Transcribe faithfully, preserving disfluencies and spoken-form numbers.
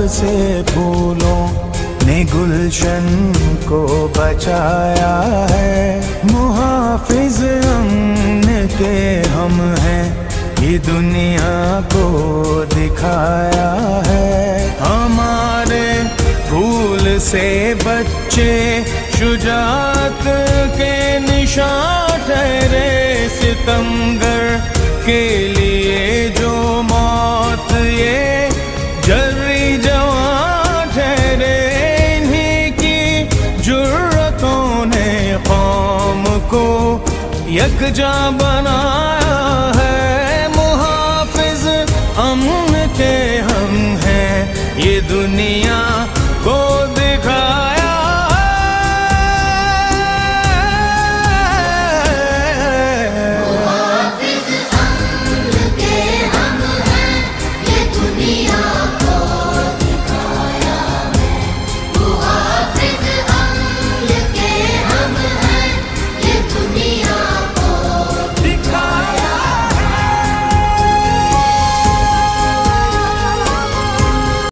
से फूलों ने गुलशन को बचाया है। मुहाफिज अमन के हम हैं, ये दुनिया को दिखाया है। हमारे फूल से बच्चे शुजाअत के निशान ठहरे, सितमगर के लिए जो मौत ये जर्री जवां ठहरे। इन्हीं की जुर्रतों ने कौम को यकजा बनाया है। मुहाफिज अमन के हम हैं, ये दुनिया